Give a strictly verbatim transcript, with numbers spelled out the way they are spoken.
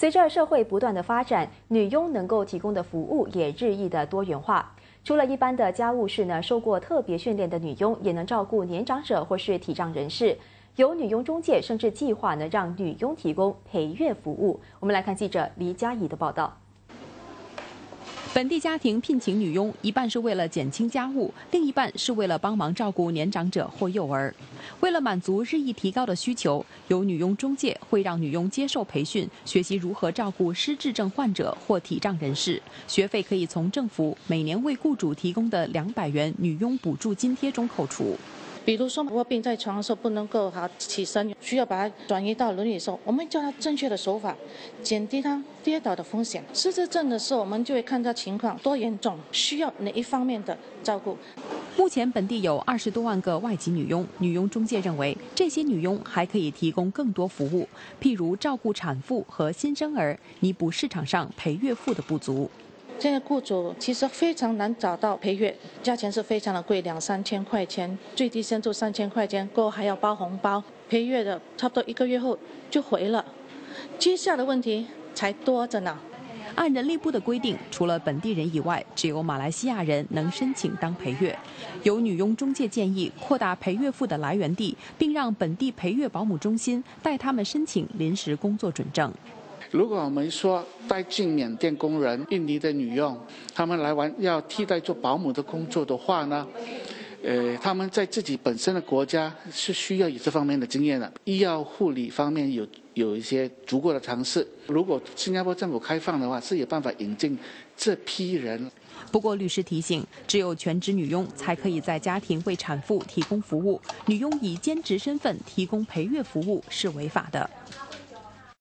随着社会不断的发展，女佣能够提供的服务也日益的多元化。除了一般的家务事呢，受过特别训练的女佣也能照顾年长者或是体障人士。有女佣中介甚至计划呢，让女佣提供陪月服务。我们来看记者黎佳怡的报道。 本地家庭聘请女佣，一半是为了减轻家务，另一半是为了帮忙照顾年长者或幼儿。为了满足日益提高的需求，有女佣中介会让女佣接受培训，学习如何照顾失智症患者或体障人士。学费可以从政府每年为雇主提供的两百元女佣补助津贴中扣除。 比如说卧病在床的时候不能够好起身，需要把它转移到轮椅的时候，我们教他正确的手法，减低他跌倒的风险。失智症的时候，我们就会看他情况多严重，需要哪一方面的照顾。 目前本地有二十多万个外籍女佣，女佣中介认为，这些女佣还可以提供更多服务，譬如照顾产妇和新生儿，弥补市场上陪月妇的不足。 现在雇主其实非常难找到陪月，价钱是非常的贵，两三千块钱，最低限度三千块钱，过后还要包红包。陪月的差不多一个月后就回了，接下的问题才多着呢。 按人力部的规定，除了本地人以外，只有马来西亚人能申请当陪月。有女佣中介建议扩大陪月妇的来源地，并让本地陪月保姆中心带他们申请临时工作准证。 如果我们说带进缅甸工人、印尼的女佣，他们来完要替代做保姆的工作的话呢，呃，他们在自己本身的国家是需要有这方面的经验的，医药护理方面有有一些足够的尝试。如果新加坡政府开放的话，是有办法引进这批人。 不过，律师提醒，只有全职女佣才可以在家庭为产妇提供服务，女佣以兼职身份提供陪月服务是违法的。